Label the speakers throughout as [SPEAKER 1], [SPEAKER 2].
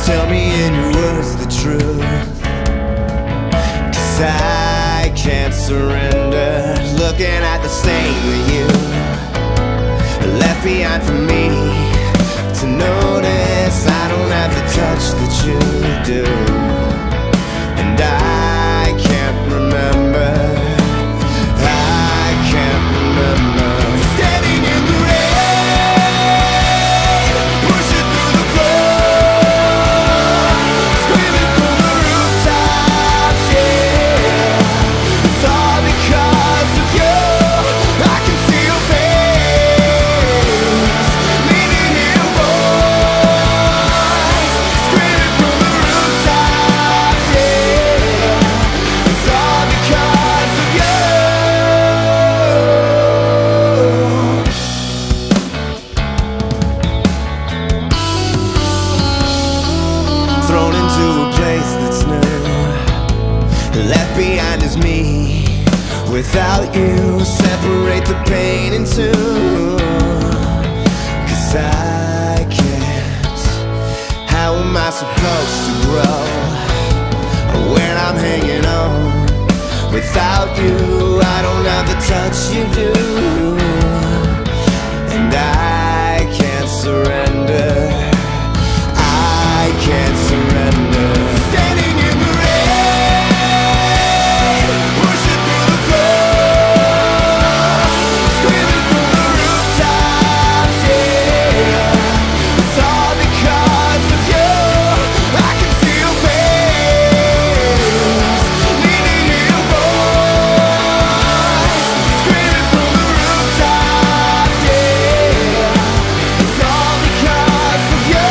[SPEAKER 1] Tell me in your words the truth, 'cause I can't surrender. Looking at the stain that you left behind for me to notice. I don't have the touch that you do, and I can't remember. I can't remember. Standing in the rain, pushing through the floor, screaming from the rooftops, yeah. It's all because of you. I can see your face, leaning in your voice, screaming from the rooftops, yeah. It's all because of you. Thrown into a place that's new, left behind is me. Without you, separate the pain in two. 'Cause I can't. How am I supposed to grow when I'm hanging on? Without you, I don't have the touch you do, and I can't surrender. I can't surrender. Standing in the rain, pushing through the floor, screaming from the rooftops, yeah. It's all because of you. I can see your face, leaning in your voice, screaming from the rooftops, yeah. It's all because of you.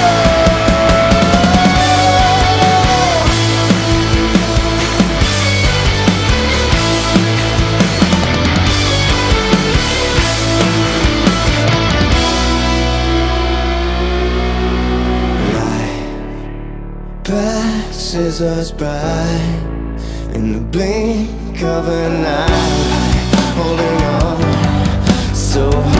[SPEAKER 1] Passes us by in the blink of an eye, holding on so